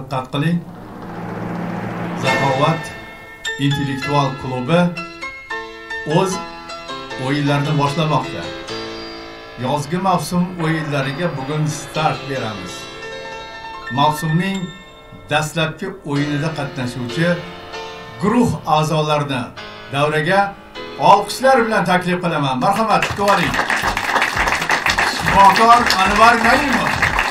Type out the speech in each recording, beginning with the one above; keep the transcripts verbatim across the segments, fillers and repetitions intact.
diqqat qiling. Zakovat intellektual klubi o'z o'yinlarini boshlamoqda. Yozgi mavsum o'yinlariga bugun start beramiz. Mavsumning dastlabki o'yinida qatnashuvchi guruh a'zolarini davraga olqishlar bilan taklif qilaman. Marhamat, kutib oling. Shifokor Anvar Naimov,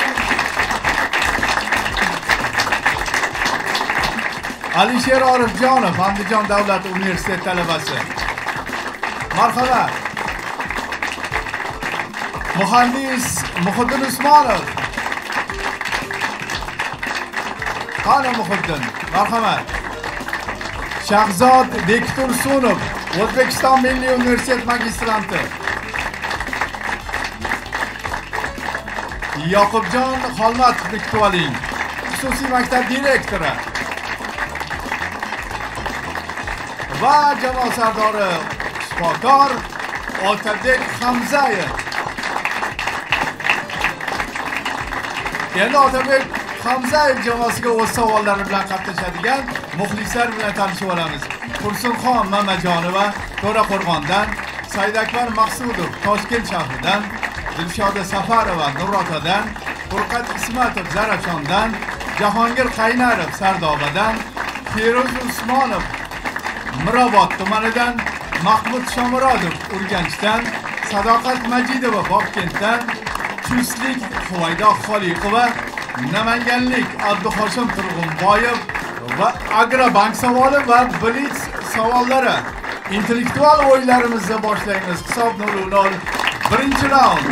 Alisher Orifjonov, Andijon davlat universiteti talabasi. Marhamat. Muhandis Muhiddin Usmonov. Qani Muhiddin, marhamat. Shahzod Bektursunov, O'zbekiston Milliy universitet magistranti. Yoqubjon Xolmatovni kutib oling, xususiy maktab direktori. Va jamoa sardori shifokor Otabek Hamzayev. Endi Otabek Hamzayev jamoasiga o'z savollari bilan qatnashadigan muxlislar bilan tanishib olamiz. Tursunxon Mamajonova To'raqo'rg'ondan, Saidakbar Maqsudov Toshkent shahridan, Dilshoda Safarova Nurotadan, Furqat Ismatov Zarafshondan, Jahongir Qaynarov Sardobadan, Feruz Usmonov Mirobod tumanidan, Mahmud Shomurodov Urganchdan, Sadoqat Majidova Bobkentdan, Chustlik Huvaydo Xoliqova, Namanganlik Abduhoshim Turg'unboyev va Agrobank savoli va Blitz savollari. Intellektual o'yinlarimizni boshlaymiz. Hisob nol nol. Birinchi raund.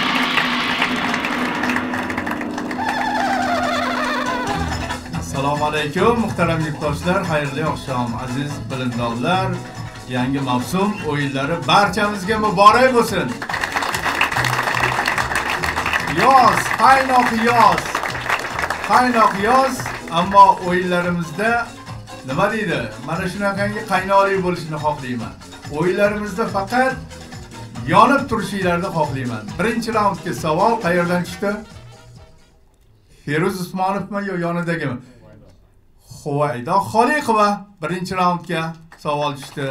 Assalomu alaykum muhtaram yurtdoshlar, xayrli oqshom aziz bilimdonlar. Yangi mavsum o'yinlari barchamizga muborak bo'lsin. Yoz, qaynoq yoz. Qaynoq yoz, ammo o'yinlarimizda nima deydi? Mana shunaqangi qaynoqlik bo'lishini xohlayman. O'yinlarimizda faqat yonib turishinglarni xohlayman. Birinchi raundga savol qayerdan chiqdi? Feruz Usmonovmi yo yonidagimi? Huvaydo Xoliqova birinchi raundga savol tushdi.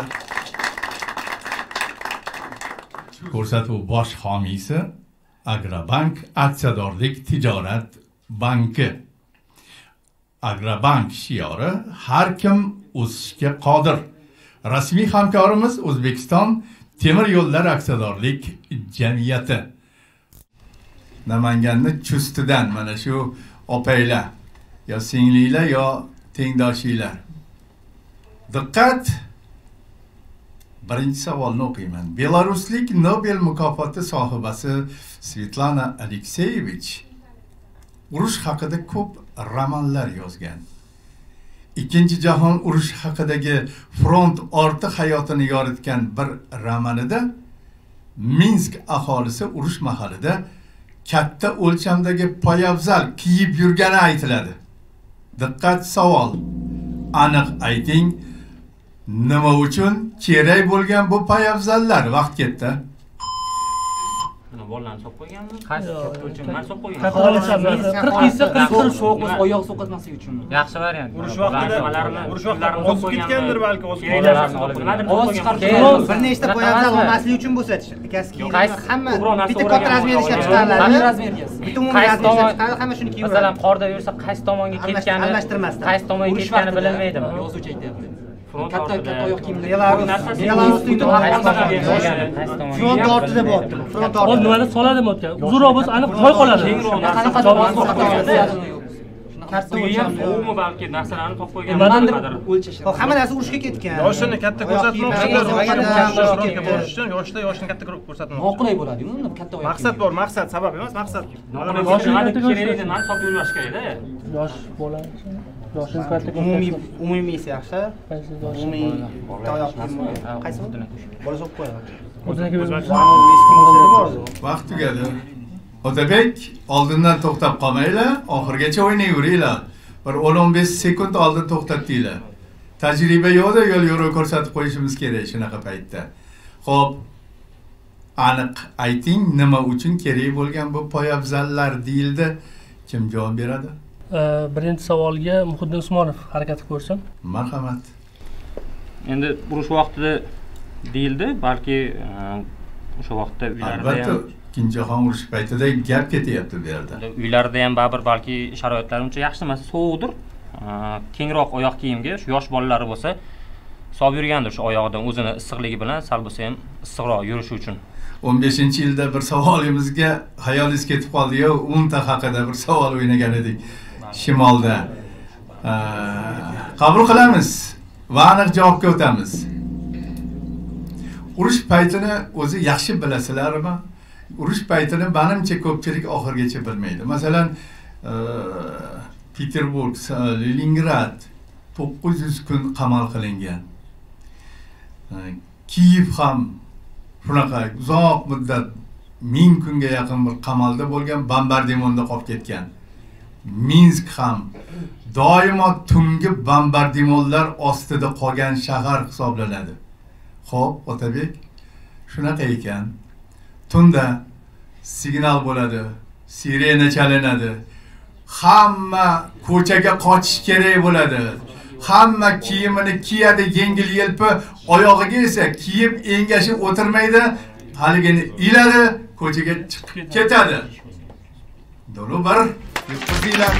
Ko'rsatuv bosh homiysi Agrobank aksiyadorlik tijorat banki. Agrobank shiori har kim o'sishga qodir. Rasmiy hamkorimiz O'zbekiston Temir yo'llar aksiyadorlik jamiyati. Namanganni Chustidan mana shu opaylar, yo singliylar yo tengdoshinglar. Diqqat! Birinchi savolni o'qiyman. Belaruslik Nobel mukofoti sohibasi Svetlana Alekseyevich urush haqida ko'p romanlar yozgan. Ikkinchi jahon urushi haqidagi front orti hayotini yoritgan bir romanida Minsk aholisi urush mahalida katta o'lchamdagi poyabzal kiyib yurgani aytiladi. Diqqat, savol. Aniq ayting, nima uchun kerak bo'lgan bu poyabzallar? Vaqt ketdi. Bolalarni solib qo'yganmi? Qaysi katta o'lcham? Men solib qo'yganman. qirq yilsa qirq sovuq oyoq so'qatmaslik uchunmi? Yaxshi variant. Urush vaqtida urush vaqtida o'zib ketgandir balki, o'zib ovoz chiqarib bir nechta poyabzal olmaslik uchun bo'lsa-chi, akasi hamma bitta katta razmerda ishlab chiqariladi. Hamma razmerga. Bitta umumiy razmerda ishlab chiqariladi, hamma shuni kiyib yuradi. Masalan, qorda yursa qaysi tomonga ketgani, almashtirmasdan. qaysi tomonga ketgani bilinmaydimi? Yozuvchi aytayapti. Katta katta oyoq kiyimda Belarusning front ortida bo'lyapti. Front ortida. O nimani soladimi o'tgan? Uzunroq bo'lsa aniq toy qoladi. Qanaqa katta o'lcham umuman balki narsalarni topib qo'ygan. Nimadir o'lchash. Hamma narsa urushga ketgan. Yoshini katta ko'rsatmoqchilar, bo'lish uchun yoshda yoshini katta ko'rsatmoqchi. Noqulay bo'ladi-ku, unda katta oyoq. Maqsad bor, maqsad, sabab emas, maqsad. Yoshini kerakligini man solib yurmash kerak-da. Yosh bola. Yoshini katta umumiy umumiysi yaxshi. Umumiy oyoq kiyim. Qaysi o'tini? Bola solib qo'yadi. O'ziniga o'zi Vaqt tugadi. Otabek, oldindan to'xtab qolmanglar, oxirgacha o'ynayveringlar. Bir o'n o'n besh sekund oldin to'xtatdinglar. Tajriba yo'qda yo'l yo'l ko'rsatib qo'yishimiz kerak shunaqa paytda. Xo'p, aniq ayting, nima uchun kerak bo'lgan bu poyabzallar deyildi? Kim javob beradi? Birinchi savolga Muhiddin Usmonov harakat qilib ko'rsin. Marhamat. Endi urush vaqtida deyildi, balki o'sha vaqtda uylarda ham Ikkinchi jahon urushi paytida gap ketyapti bu yerda. Uylarda ham baribir balki sharoitlar uncha yaxshi emas, sovuqdir. Kengroq oyoq kiyimga shu yosh bolalari bo'lsa, solib yurgandir shu oyog'idan o'zini issiqligi bilan sal bo'lsa ham issiqroq yurishi uchun. o'n beshinchi yilda bir savolimizga hayolingiz ketib qoldi-yu, o'nta haqida bir savol o'ynagan edik Shimolda. Qabul qilamiz va aniq javobga o'tamiz. Urush paytini o'zi yaxshi bilasizlarmi? Urush paytini menimcha ko'pchilik oxirgacha bilmaydi. Masalan, Peterburg, Leningrad to'qqiz yuz kun qamal qilingan. Kiyev ham shunaqa uzoq muddat ming kunga yaqin bir qamalda bo'lgan, bombardimonda qolib ketgan. Minsk ham doimo tungi bombardimonlar ostida qolgan shahar hisoblanadi. Xo'p, Otabek, shunaqa ekan. Tunda signal bo'ladi, sirena chalinadi. Hamma ko'chaga qochish kerak bo'ladi. Hamma kiyimini kiyadi, yengil yelpi, oyog'iga esa kiyib engashib o'tirmaydi, haligini iladi, ko'chaga chiqib ketadi. Dolu bir yutqizinglar.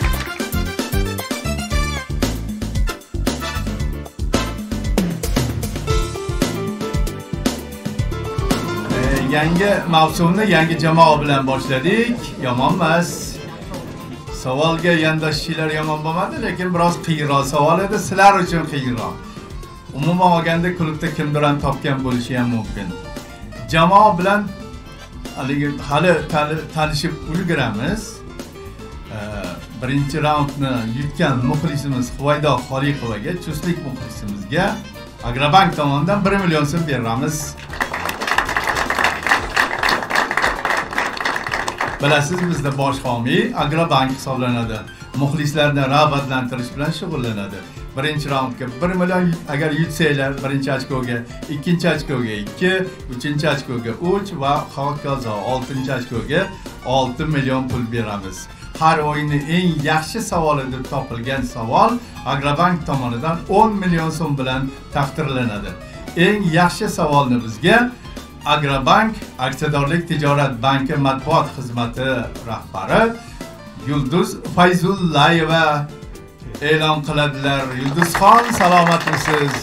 Yangi mavsumni yangi jamoa bilan boshladik. Yomon emas. Savolga yondashishlar yomon bo'lmadi, lekin biroz qiyinroq savol edi, sizlar uchun qiyinroq. Umuman olganda klubda kimdir ham topgan bo'lishi ham mumkin. Jamoa bilan hali tanishib ulguramiz. Birinchi raundni yutgan muxlisimiz Huvaydo Xoliqovaga, chustlik muxlisimizga Agrobank tomonidan bir million so'm beramiz. Bilasiz, bizda bosh homiy Agrobank hisoblanadi. Muxlislarni rag'batlantirish bilan shug'ullanadi. Birinchi raundga bir million agar yutsanglar, birinchi ochkoga, ikkinchi ochkoga ikki, uchinchi ochkoga uch va hokazo oltinchi ochkoga olti million pul beramiz. Har o'yinni eng yaxshi savoli deb topilgan savol Agrobank tomonidan o'n million so'm bilan taqdirlanadi. Eng yaxshi savolni bizga Agrobank aksiyadorlik tijorat banki matbuot xizmati rahbari Yulduz Fayzullayeva e'lon qiladilar. Yulduzxon, salomatmisiz?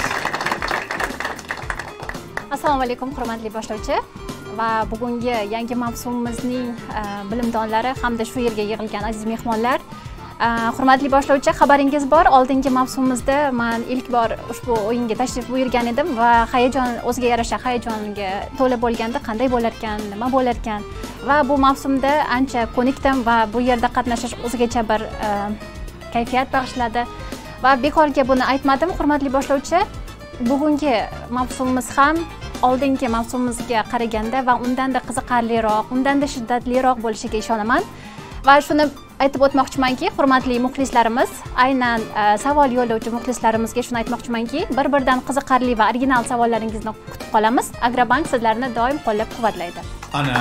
Assalomu alaykum, hurmatli boshlovchi va bugungi yangi mavsumimizning bilimdonlari hamda shu yerga yig'ilgan aziz mehmonlar. Hurmatli boshlovchi, xabaringiz bor, oldingi mavsumimizda men ilk bor ushbu o'yinga tashrif buyurgan edim va hayajon, o'ziga yarasha hayajonga to'la bo'lganda qanday bo'lar ekan, nima bo'lar ekan va bu mavsumda ancha ko'nikdim va bu yerda qatnashish o'zigacha bir kayfiyat bag'ishladi va bekorga buni aytmadim. Hurmatli boshlovchi, bugungi mavsumimiz ham oldingi mavsumimizga qaraganda va undanda qiziqarliroq, undanda shiddatliroq bo'lishiga ishonaman. Va shuni aytib o'tmoqchimanki, hurmatli muxlislarimiz, aynan savol yo'llovchi muxlislarimizga shuni aytmoqchimanki, bir-biridan qiziqarli va original savollaringizni kutib qolamiz. Agrobank sizlarni doim qo'llab-quvvatlaydi. Ana.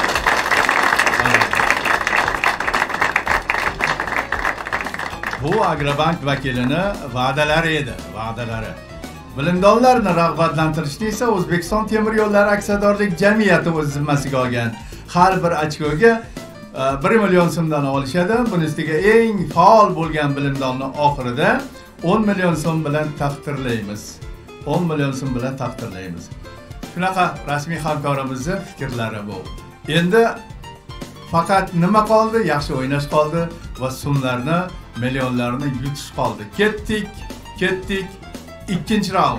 Bu Agrobank vakilini va'dalari edi, va'dalari. Bilimdonlarni rag'batlantirishni esa O'zbekiston temir yo'llari aksiyadorlik jamiyati o'z zimmasiga olgan. Har bir ochkoga bir million so'mdan olishadi. Buni ustiga eng faol bo'lgan bilimdonni oxirida o'n million so'm bilan taqdirlaymiz. o'n million so'm bilan taqdirlaymiz. Shunaqa rasmiy hamkorimizning fikrlari bu. Endi faqat nima qoldi? Yaxshi o'ynash qoldi va so'mlarni, millionlarni yutish qoldi. Ketdik, ketdik. Ikkinchi raund.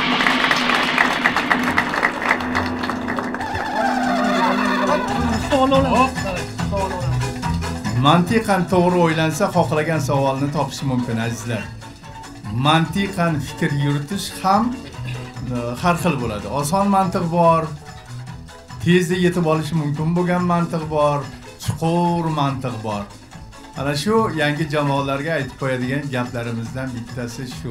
Mantiqan to'g'ri o'ylansa, xohlagan savolni topish mumkin, azizlar. Mantiqan fikr yuritish ham har xil bo'ladi. Oson mantiq bor, tezda yetib olish mumkin bo'lgan mantiq bor, chuqur mantiq bor. Ana shu yangi jamoalarga aytib qo'yadigan gaplarimizdan bittasi shu.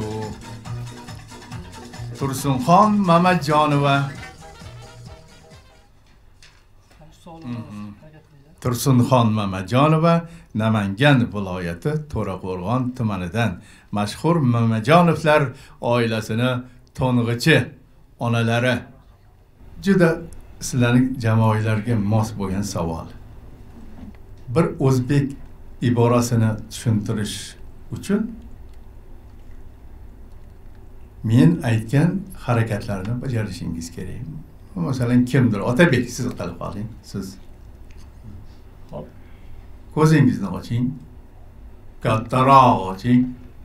Tursunxon Mamatjonova. Tursunxon Mamajonova Namangan viloyati To'raqo'rg'on tumanidan mashhur Mamajonovlar oilasini to'ng'ichi onalari. Juda sizlarning jamoalarga mos bo'lgan savol. Bir o'zbek iborasini tushuntirish uchun men aytgan harakatlarni bajarishingiz kerak. Masalan, kimdir? Otabek, siz qilib qoling. Siz ko'zingizni oching. Kattaroq oching.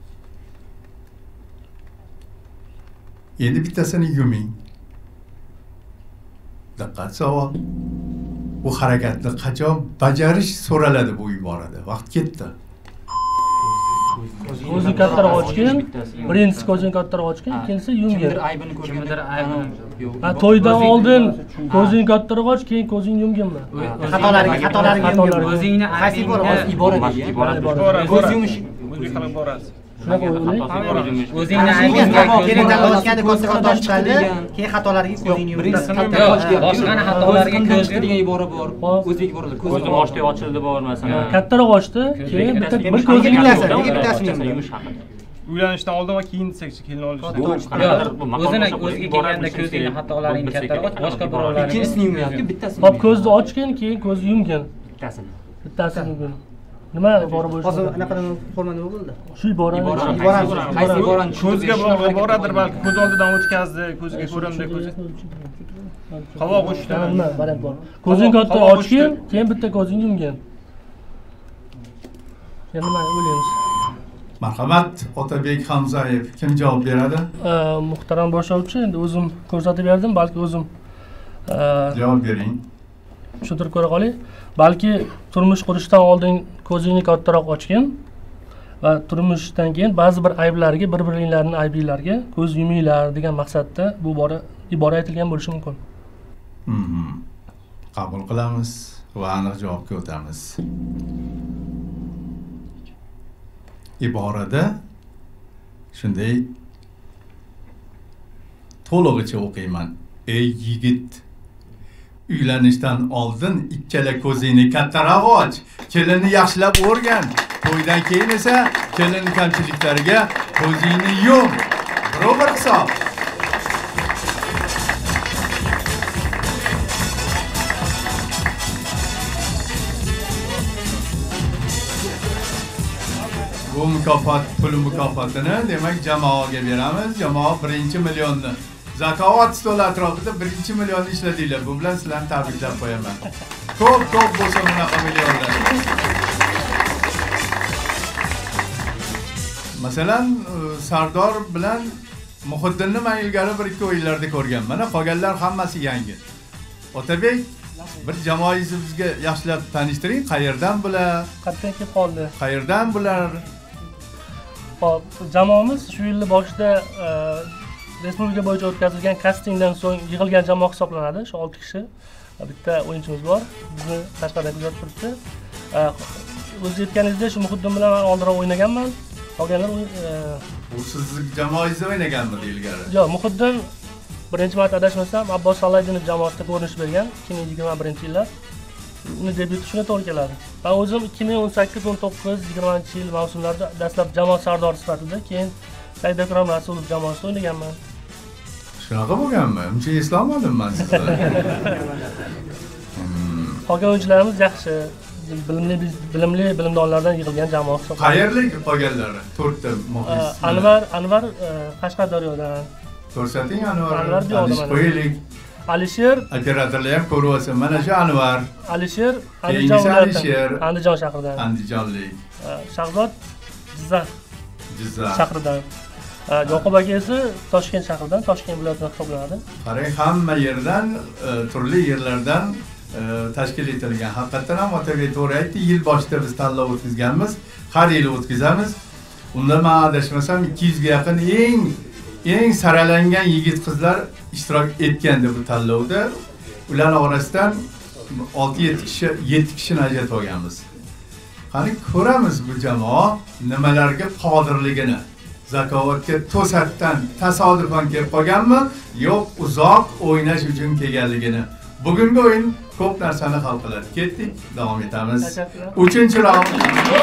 Endi bittasini yuming. Diqqat savol. Bu harakatni qachon bajarish so'raladi bu iborada? Vaqt ketdi. Ko'zni kattaroq ochgin, birinchisi ko'zni kattaroq ochgin, ikkinchisi yumgin. Kimdir aybini ko'rgan. Kimdir aybini yo'q. Ha, to'ydan oldin ko'zni kattaroq och, keyin ko'zingni yumginmi? Xatolariga, xatolariga o'zingni aybingni ibora deydi. Ko'z yumish o'zbek xalq borasi. Shunaqa o'ylayman. O'zingni aybingga keling tanlashganda ko'zni katta ochadi, keyin xatolariga ko'zingni yumib. Boshqani xatolariga ko'z degan ibora bor. O'zbek ibораlar. Ko'zim ochdi, ochildi bor masalan. Kattaroq ochdi, keyin bitta bir ko'zini bittasini yumish haqida. Uylanishdan oldin va keyin desakchi kelin olish. O'zini o'ziga kelganda ko'zingni xatolaringni kattaroq och, boshqa birovlarga ikkinchisini yumyapti, bittasini. Hop, ko'zni ochgin, keyin ko'zni yumgin. Bittasini. Bittasini yumgin. Nima ibora bo'lishi? Hozir anaqa forma nima bo'ldi? Shu ibora. Ibora. qaysi iborani Ko'zga boradir, balki ko'z oldidan o'tkazdi, ko'zga ko'rindi, ko'zi. Qovoq uchdi. Nima variant bor? Ko'zing katta ochgin, keyin bitta ko'zingni yumgin. Yana nima o'ylaymiz? Marhamat, Otabek Hamzayev kim javob beradi? Muhtaram boshlovchi, endi o'zim ko'rsatib berdim, balki o'zim javob bering. tushuntirib ko'ra qoling. Balki turmush qurishdan oldin ko'zingni kattaroq ochgin va turmushdan keyin ba'zi bir ayblarga, bir-biringlarning aybinglarga ko'z yuminglar degan maqsadda bu ibora ibora aytilgan bo'lishi mumkin. Mhm. Qabul qilamiz va aniq javobga o'tamiz. Iborada shunday to'lig'icha o'qiyman. Ey yigit, uylanishdan oldin ikkala ko'zingni kattaroq och, kelinni yaxshilab o'rgan. To'ydan keyin esa kelin kamchiliklariga ko'zingni yum. Biroq hisob. Bu mukofot, pul mukofotini demak jamoaga beramiz. Jamoa birinchi millionni zakovat stoli atrofida birinchi millionni ishladinglar. Bu bilan sizlarni tabriklab qo'yaman. Ko'p ko'p bo'lsa bunaqa millionlar. Masalan, Sardor bilan Muhiddinni men ilgari bir ikki o'yinlarda ko'rganman. Mana qolganlar hammasi yangi. Otabek, bir jamoangizni bizga yaxshilab tanishtiring. Qayerdan bular? Qayerdan kelib qoldi? Qayerdan bular? Hop, jamoamiz shu yil boshida respublika bo'yicha o'tkazilgan kastingdan so'ng yig'ilgan jamoa hisoblanadi. Shu olti kishi. Bitta o'yinchimiz bor. Bizni tashqarida kuzatib turibdi. O'z aytganingizdek, shu Muhiddin bilan men oldinroq o'ynaganman. Qolganlar bu sizning jamoangizda o'ynaganmidi ilgari? Yo'q, Muhiddin birinchi marta adashmasam Abbos Salaydinov jamoasida ko'rinish bergan ikki ming yigirma birinchi yillar. Uni debyuti shunga to'g'ri keladi. Men o'zim ikki ming o'n sakkiz o'n to'qqiz yigirmanchi yil mavsumlarida dastlab jamoa sardori sifatida, keyin Saidakram Rasulov jamoasida o'ynaganman. Shunaqa bo'lganmi? Uncha eslolmadim men sizni. Qolgan o'yinchilarimiz yaxshi, bilimli bilimli bilimdonlardan yig'ilgan jamoa hisoblanadi. Qayerlik qolganlari? to'rtta muxlis. Anvar, Anvar Qashqadaryodan. Ko'rsating Anvar. Anvar qo'yaylik. Alisher operatorlar ham ko'ryapsiz. Mana shu Anvar. Alisher Andijon viloyatidan. Andijon shahridan. Andijonlik. Shahzod Jizzax. Jizzax shahridan. Yoqub aka esa Toshkent shahridan, Toshkent viloyatidan hisoblanadi. Qarang, hamma yerdan, turli yerlardan tashkil etilgan. Haqiqatan ham Otabek to'g'ri aytdi, yil boshida biz tanlov o'tkazganmiz, har yil o'tkazamiz. Unda men adashmasam ikki yuzga yaqin eng eng saralangan yigit-qizlar ishtirok etgandi bu tanlovda. Ular orasidan olti yetti kishi yetti kishini ajratib olganmiz. Qani ko'ramiz bu jamoa nimalarga qodirligini. Zakovatga to'satdan tasodifan kelib qolganmi, yo'q uzoq o'ynash uchun kelganligini. Bugungi o'yin ko'p narsani hal qiladi. Ketdik, davom etamiz. uchinchi raund.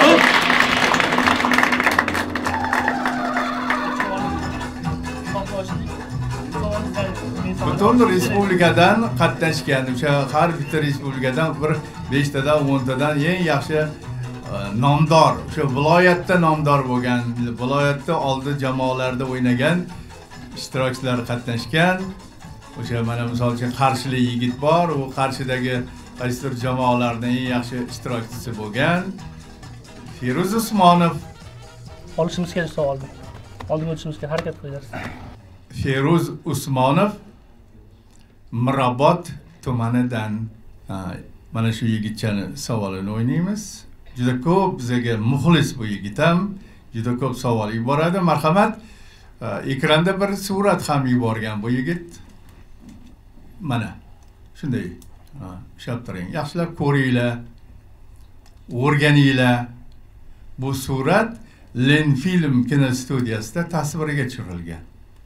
Butun respublikadan qatnashgan, o'sha har bitta respublikadan bir beshtadan, o'ntadan eng yaxshi nomdor, o'sha viloyatda nomdor bo'lgan, viloyatda oldi jamoalarda o'ynagan ishtirokchilar qatnashgan. O'sha mana misol uchun Qarshilik yigit bor, u Qarshidagi qaysidir jamoalarning eng yaxshi ishtirokchisi bo'lgan. Feruz Usmonov. Olishimiz kerak savolni. Oldinga o'tishimizga harakat qilamiz. Feruz Usmonov Mirobod tumanidan. Mana shu yigitchani savolini o'ynaymiz. Juda ko'p bizga muxlis bu yigit ham, juda ko'p savol yuboradi. Marhamat, ekranda bir surat ham yuborgan bu yigit. Mana shunday. Ishab turing. Yaxshilab ko'ringlar. O'rganinglar. Bu surat Lenfilm kinostudiyasida tasvirga tushirilgan.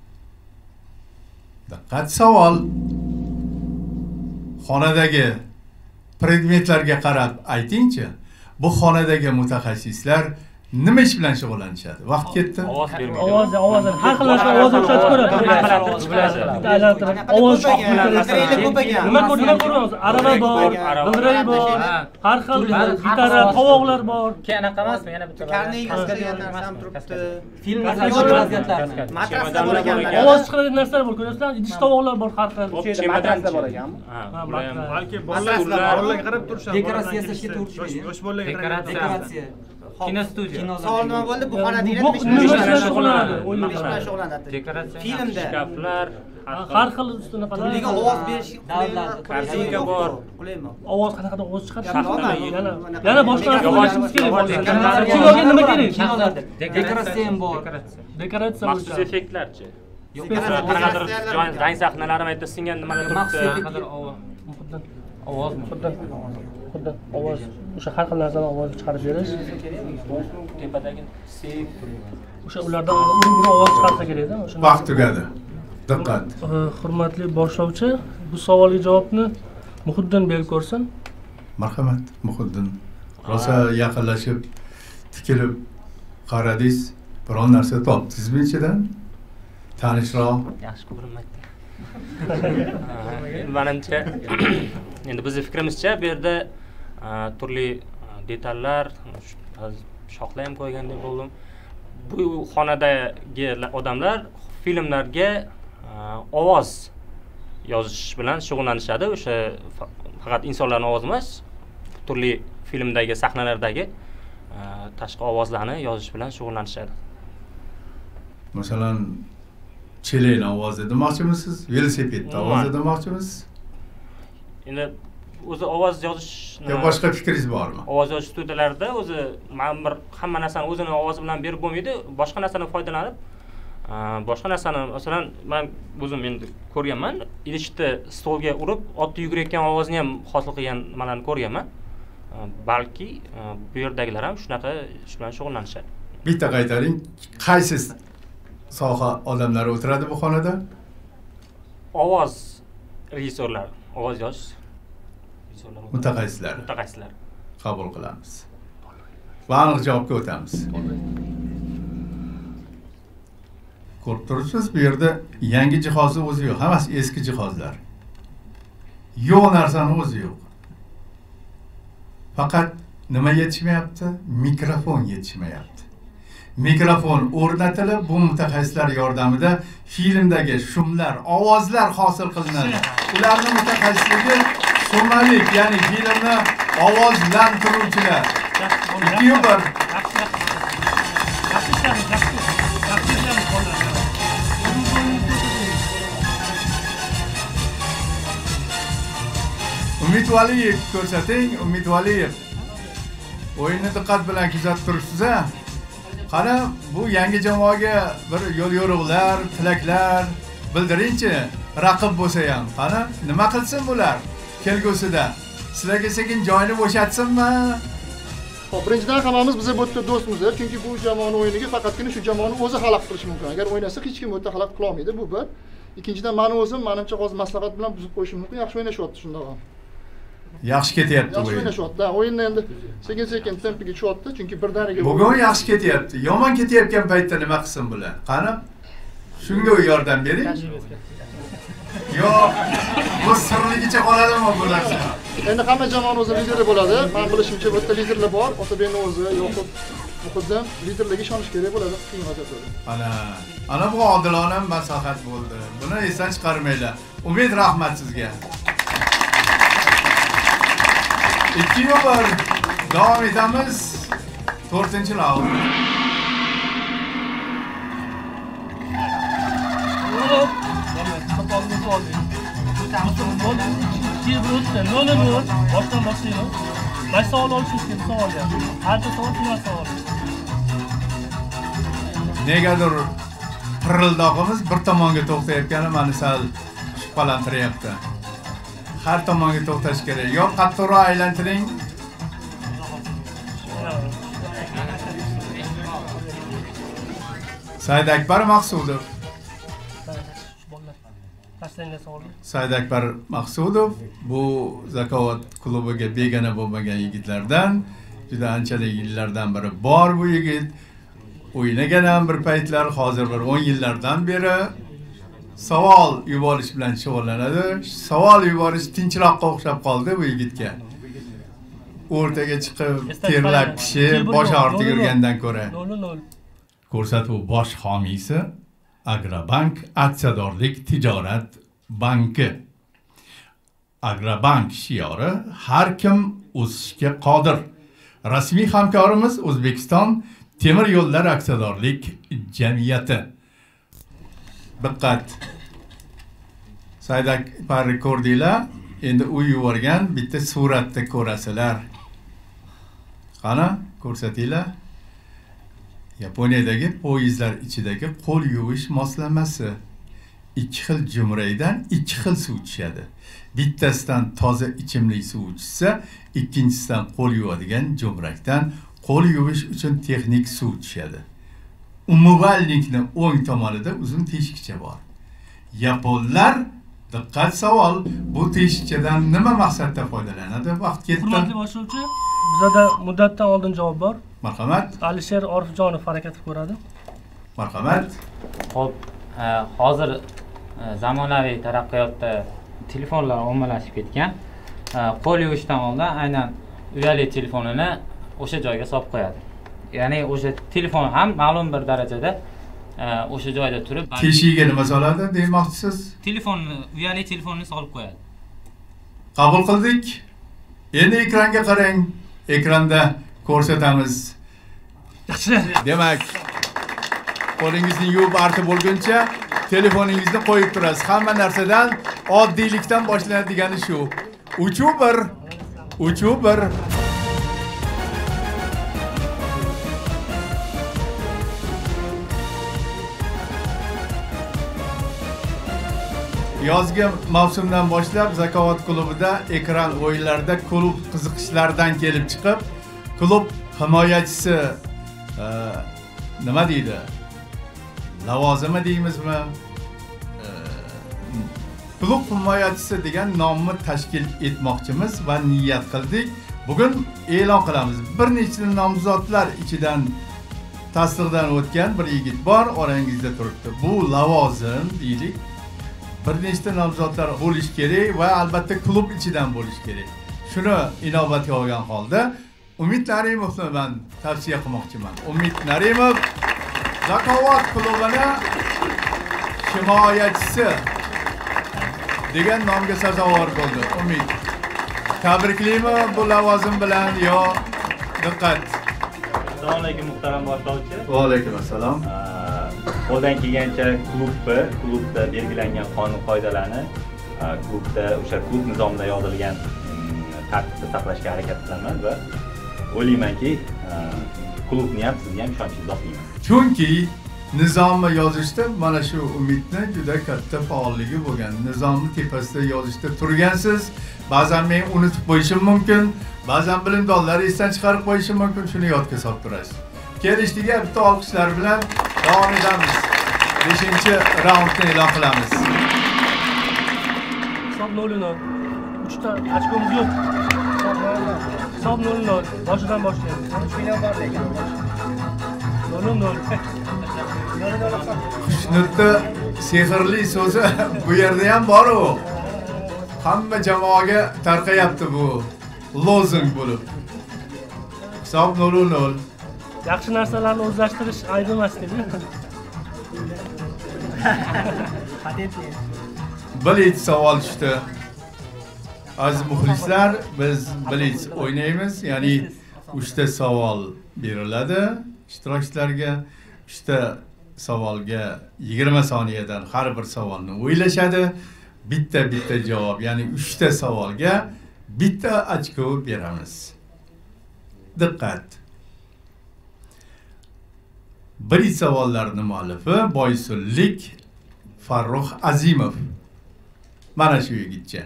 Diqqat, savol. Xonadagi predmetlarga qarab aytingchi, bu xonadagi mutaxassislar nima ish bilan shug'ullanishadi? Vaqt ketdi. Ovoz bermaydi. Ovoz, ovoz, har xil narsa ovoz o'xshatib ko'radi. Aylantirib, ovoz ko'paygan. Nima ko'rgan ko'ramiz? Arava bor, g'ildirak bor, har xil gitara, qovoqlar bor. Keyin anaqa emasmi? Yana bitta Karney degan narsa ham turibdi. Filmlarda vaziyatlarmi? Matrasda bor ekan. Ovoz chiqaradigan narsalar bor, ko'rasizlar? Idish tovoqlar bor har xil. Matrasda bor ekanmi? Ha, balki bolalarga qarab turishadi. Dekoratsiya yasashga to'g'ri keladi. Yosh bolalarga qarab dekoratsiya. Kinostudiya. Savol nima bo'ldi? Bu xonadagi nima bilan shug'ullanadi? Nima bilan shug'ullanadi? Dekoratsiya, filmda shkaflar, har xil ustuna qadar. Turliga ovoz berish kartinka bor. Qulaymi? Ovoz qanaqa ovoz chiqadi? Yana Yana boshqa narsa o'ylashimiz kerak. Kinoga nima kerak? Kinolarda dekoratsiya ham bor. Dekoratsiya maxsus effektlarchi. Qanaqadir rang sahnalari aytda singan nimalar maxsus turibdi. effektlar ovoz. Ovozmi? Xuddi xuddi ovoz, o'sha har xil narsadan ovoz chiqarib berish. Tepadagi seyf. O'sha ulardan uni ovoz chiqarsa kerak-da, o'sha. Vaqt tugadi. Diqqat. Hurmatli boshlovchi, bu savolga javobni Muhiddin berib ko'rsin. Marhamat, Muhiddin. Rosa yaqinlashib, tikilib qaradingiz, biron narsa topdingizmi ichidan? Tanishroq. Yaxshi ko'rinmaydi. Menimcha, endi bizning fikrimizcha bu yerda turli detallar, shoxlar ham qo'ygandek bo'ldim. Bu xonadagi odamlar filmlarga ovoz yozish bilan shug'ullanishadi. O'sha faqat insonlarning ovozi emas, turli filmdagi sahnalardagi tashqi ovozlarni yozish bilan shug'ullanishadi. Masalan, chelak ovozi demoqchimisiz? Velosiped ovozi demoqchimisiz? Endi o'zi ovoz yozish yo boshqa fikringiz bormi? Ovoz yozish studiyalarida o'zi men bir hamma narsani o'zini ovozi bilan berib bo'lmaydi. Boshqa narsadan foydalanib, boshqa narsani, masalan, men o'zim endi ko'rganman, idishni stolga urib, otda yugurayotgan ovozni ham hosil qilgan nimalarni ko'rganman. Balki bu yerdagilar ham shunaqa ish bilan shug'ullanishadi. Bitta qaytaring, qaysi soha odamlari o'tiradi bu xonada? Ovoz rejissyorlar, ovoz yozish rejissyorlar, mutaxassislar. Mutaxassislar qabul qilamiz. Va aniq javobga o'tamiz. Ko'rib turibsiz, bu yerda yangi jihozni o'zi yo'q, hammasi eski jihozlar. Yo'q narsani o'zi yo'q. Faqat nima yetishmayapti? Mikrofon yetishmayapti. Mikrofon o'rnatilib, bu mutaxassislar yordamida filmdagi shumlar, ovozlar hosil qilinadi. Ularning mutaxassisligi so'malik, ya'ni filmni ovozlantiruvchilar. ikki bir Umid Valiyev ko'rsating, Umid Valiyev. O'yinni diqqat bilan kuzatib turibsiz-a? Qani bu yangi jamoaga bir yo'l yo'riqlar, tilaklar bildiringchi, raqib bo'lsa ham. Qani nima qilsin bular kelgusida? Sizlarga sekin joyini bo'shatsinmi? Xo'p, birinchidan hammamiz bizga bu yerda do'stmizlar, chunki bu jamoani o'yiniga faqatgina shu jamoani o'zi xalaqit qilishi mumkin. Agar o'ynasa hech kim bu yerda xalaqit qila olmaydi, bu bir. Ikkinchidan, meni o'zim menimcha hozir maslahat bilan buzib qo'yishim mumkin. Yaxshi o'ynashyapti shundoq ham. Yaxshi ketyapti Yaxshi o'yin. o'ynashyapti. O'yinni endi sekin-sekin tempiga tushyapti, chunki birdaniga Bugun yaxshi ketyapti. Yomon ketayotgan paytda nima qilsin bular? Qani? Shunga yordam bering. Yo'q, bu sirligicha qoladimi bu narsa? Endi hamma jamoa o'zi lideri bo'ladi. Men bilishimcha bu yerda liderlar bor. Otabekning o'zi, yo'q, Muqaddam liderlarga ishonish kerak bo'ladi qiyin vaziyatlarda. Ana, ana bu odilona maslahat bo'ldi. Buni esdan chiqarmanglar. Umid, rahmat sizga. ikki nol davom etamiz. to'rtinchi raund. Boshdan boshlaymiz. Mana savol olishimiz kerak savolga. Har bir savol final savol. Negadir pirildog'imiz bir tomonga to'xtayotgani meni sal shubhalantiryapti. Har tomonga to'xtash kerak. Yo qattiqroq aylantiring. Said Akbar Maqsudov. Said Akbar Maqsudov bu Zakovat klubiga begona bo'lmagan yigitlardan, juda anchalik yillardan beri bor bu yigit. O'ynagan ham bir paytlar, hozir bir o'n yillardan beri savol yuborish bilan shug'ullanadi. Savol yuborish tinchroqqa o'xshab qoldi bu yigitga. O'rtaga chiqib, terlab pishib, bosh ortiga yurgandan ko'ra. Ko'rsatuv bosh homiysi Agrobank aksiyadorlik tijorat banki. Agrobank shiori har kim o'sishga qodir. Rasmiy hamkorimiz O'zbekiston Temir yo'llar aksiyadorlik jamiyati. Diqqat. Said Akbar ko'rdinglar, endi u yuborgan bitta suratda ko'rasizlar. Qani, ko'rsatinglar. Yaponiyadagi poyezdlar ichidagi qo'l yuvish moslamasi. Ikki xil jumraydan ikki xil suv ichadi. Bittasidan toza ichimlik suv ichsa, ikkinchisidan qo'l yuvadigan jumrakdan qo'l yuvish uchun texnik suv ichadi. Umumvallikning o'ng tomonida uzun teshikcha bor. Yaponlar, diqqat savol, bu teshikchadan nima maqsadda foydalanadi? Vaqt ketdi. Hurmatli boshlovchi, bizda muddatdan oldin javob bor. Marhamat. Alisher Orifjonov harakat qilib ko'radi. Marhamat. Xo'p, hozir zamonaviy taraqqiyotda telefonlar ommalashib ketgan. Qo'l yuvishdan oldin aynan uyali telefonini o'sha joyga solib qo'yadi. Ya'ni o'sha telefon ham ma'lum bir darajada o'sha joyda turib, teshigiga nima soladi demoqchisiz? Telefonni, uyali telefonni solib qo'yadi. Qabul qildik. Endi ekranga qarang. Ekranda ko'rsatamiz. Yaxshi. Demak, qo'lingizni yuvib artib bo'lguncha telefoningizni qo'yib turasiz. Hamma narsadan oddiylikdan boshlanadigan shu. uch bir uch bir Yozgi mavsumdan boshlab Zakovat klubida ekran o'yinlarida klub qiziqishlaridan kelib chiqib, klub himoyachisi e, nima deydi? Lavozimi deymizmi? E, klub himoyachisi degan nomni tashkil etmoqchimiz va niyat qildik. Bugun e'lon qilamiz. Bir nechta nomzodlar ichidan tasdiqdan o'tgan bir yigit bor, orangizda turibdi. Bu lavozim deylik. Bir nechta nomzodlar bo'lish kerak va albatta klub ichidan bo'lish kerak. Shuni inobatga olgan holda Umid Narimovni men tavsiya qilmoqchiman. Umid Narimov Zakovat klubini himoyachisi degan nomga sazovor bo'ldi. Umid. Tabriklaymi bu lavozim bilan yo diqqat. Assalomu alaykum muhtaram boshlovchi. Va alaykum assalom. Qo'ldan kelgancha klubni, klubda belgilangan qonun qoidalarni, klubda o'sha klub nizomida yozilgan tartibni saqlashga harakat qilaman va o'ylaymanki, klubni ham sizga ham ishonchingizni oqlayman. Chunki nizomni yozishda mana shu Umidni juda katta faolligi bo'lgan. Nizomni tepasida yozishda turgansiz. Ba'zan men unutib qo'yishim mumkin, ba'zan bilimdonlar esdan chiqarib qo'yishim mumkin. Shuni yodga solib turasiz. Kelishdiga bitta olqishlar bilan davom etamiz. beshinchi raundni e'lon qilamiz. Hisob nol nol. uch ta ochkomiz yo'q. Hisob nol nol. Boshidan boshlaymiz. uch million bor lekin. nol nol. Xushnudni sehrli so'zi bu yerda ham bor-ku. Hamma jamoaga tarqayapti bu lozung bo'lib. Hisob nol nol. Yaxshi narsalarni o'zlashtirish ayb emas dedi. Blitz savol tushdi. Aziz muxlislar, biz Blitz o'ynaymiz, ya'ni uchta savol beriladi ishtirokchilarga. uchta savolga yigirma soniyadan har bir savolni o'ylashadi. Bitta-bitta javob, ya'ni uchta savolga bitta ochko beramiz. Diqqat. Blitz savollarning muallifi Boysunlik Farruh Azimov. Mana shu yigitcha.